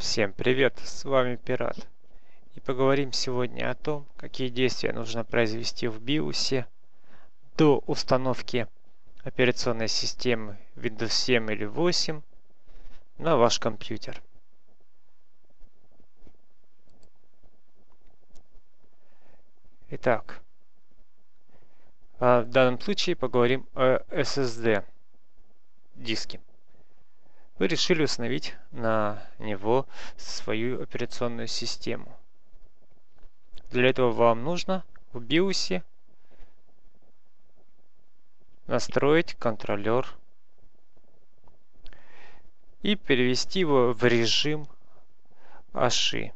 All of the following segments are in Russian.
Всем привет, с вами Пират. И поговорим сегодня о том, какие действия нужно произвести в BIOS до установки операционной системы Windows 7 или 8 на ваш компьютер. Итак, в данном случае поговорим о SSD диске. Вы решили установить на него свою операционную систему. Для этого вам нужно в BIOS настроить контроллер и перевести его в режим ASHI.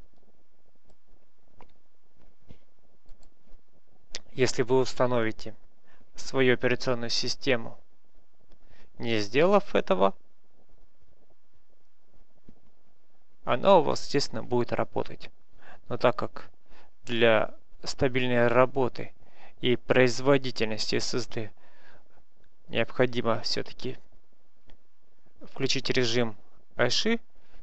Если вы установите свою операционную систему, не сделав этого, она у вас, естественно, будет работать. Но так как для стабильной работы и производительности SSD необходимо все-таки включить режим ASHI,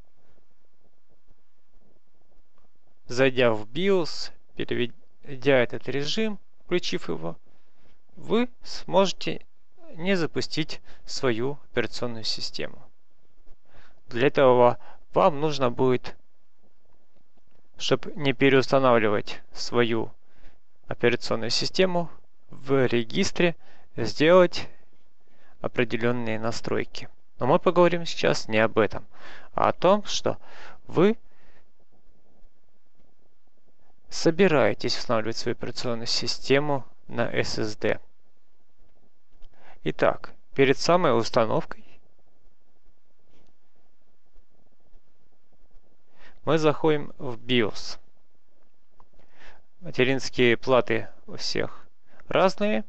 зайдя в BIOS, переведя этот режим, включив его, вы сможете не запустить свою операционную систему. Для этого вам нужно будет, чтобы не переустанавливать свою операционную систему, в регистре сделать определенные настройки. Но мы поговорим сейчас не об этом, а о том, что вы собираетесь устанавливать свою операционную систему на SSD. Итак, перед самой установкой мы заходим в BIOS. Материнские платы у всех разные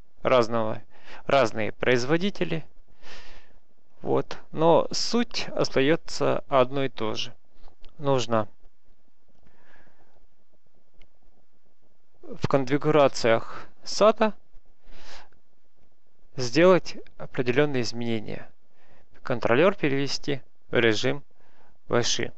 производители. Вот. Но суть остается одной и той же. Нужно в конфигурациях SATA сделать определенные изменения. Контроллер перевести в режим ASHI.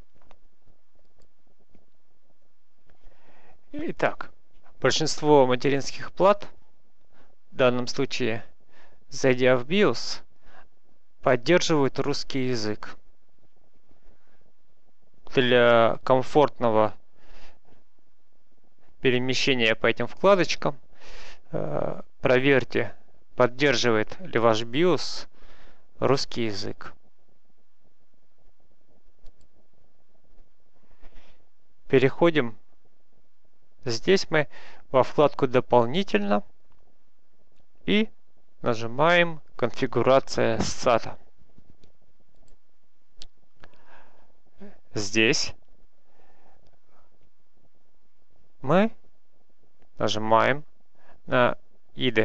Итак, большинство материнских плат, в данном случае, зайдя в BIOS, поддерживают русский язык. Для комфортного перемещения по этим вкладочкам проверьте, поддерживает ли ваш BIOS русский язык. Переходим. Здесь мы во вкладку «Дополнительно» и нажимаем «Конфигурация SATA». Здесь мы нажимаем на IDE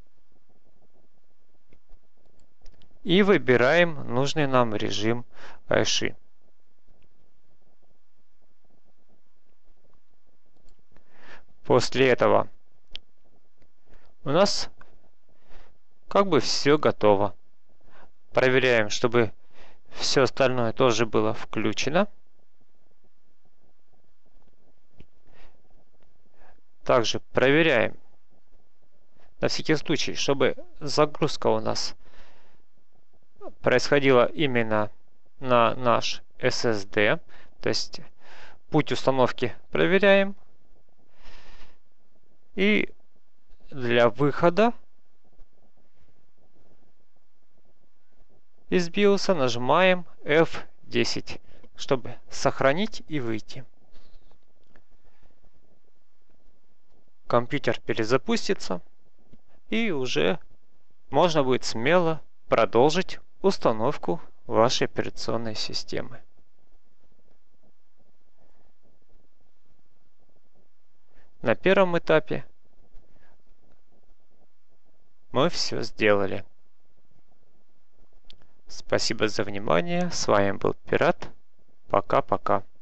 и выбираем нужный нам режим ASHI. После этого у нас как бы все готово. Проверяем, чтобы все остальное тоже было включено. Также проверяем на всякий случай, чтобы загрузка у нас происходила именно на наш SSD. То есть путь установки проверяем. И для выхода из BIOS нажимаем F10, чтобы сохранить и выйти. Компьютер перезапустится, и уже можно будет смело продолжить установку вашей операционной системы. На первом этапе мы все сделали. Спасибо за внимание. С вами был Пират. Пока-пока.